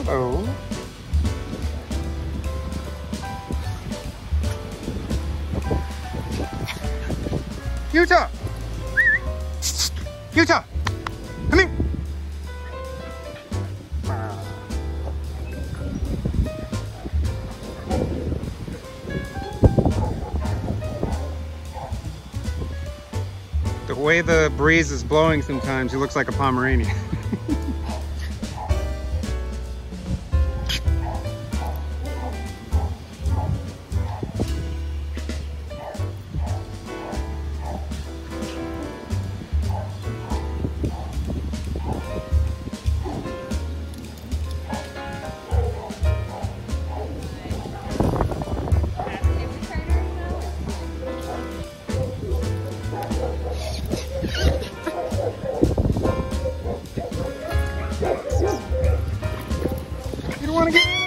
Hello. Utah! Utah! Come here! The way the breeze is blowing sometimes, he looks like a Pomeranian. You don't want to get in?